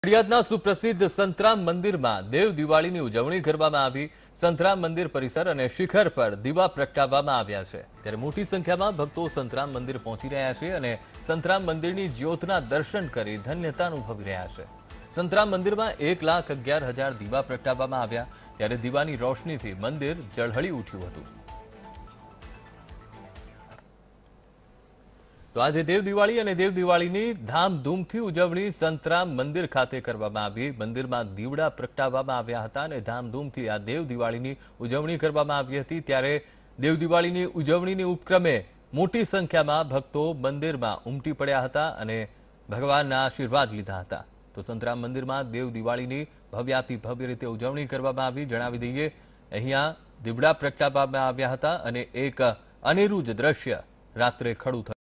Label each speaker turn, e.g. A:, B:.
A: નડિયાદના સુપ્રસિદ્ધ સંતરામ મંદિરમાં દેવ દિવાળીની ઉજવણી કરવામાં આવી। સંતરામ મંદિર પરિસર અને શિખર પર દીવા પ્રગટાવવામાં આવ્યા છે, ત્યારે મોટી સંખ્યામાં ભક્તો સંતરામ મંદિર પહોંચી રહ્યા છે અને સંતરામ મંદિરની જ્યોતના દર્શન કરી ધન્યતા અનુભવી રહ્યા છે। સંતરામ મંદિરમાં 1,11,000 દીવા પ્રગટાવવામાં આવ્યા, ત્યારે દીવાની રોશનીથી મંદિર ઝળહળી ઉઠ્યું હતું। તો આજે દેવ દિવાળી અને દેવ દિવાળીની ધામધૂમથી ઉજવણી સંતરામ મંદિર ખાતે કરવામાં આવી। મંદિરમાં દીવડા પ્રગટાવવામાં આવ્યા હતા અને ધામધૂમથી આ દેવ દિવાળીની ઉજવણી કરવામાં આવી હતી। ત્યારે દેવ દિવાળીની ઉજવણીની ઉપક્રમે મોટી સંખ્યામાં ભક્તો મંદિરમાં ઉમટી પડ્યા હતા અને ભગવાનના આશીર્વાદ લીધા હતા। તો સંતરામ મંદિરમાં દેવ દિવાળીની ભવ્યાતિ ભવ્ય રીતે ઉજવણી કરવામાં આવી। જણાવી દઈએ, અહીંયા દીવડા પ્રગટાવવામાં આવ્યા હતા અને એક અનેરું જ દ્રશ્ય રાત્રે ખડું થયું।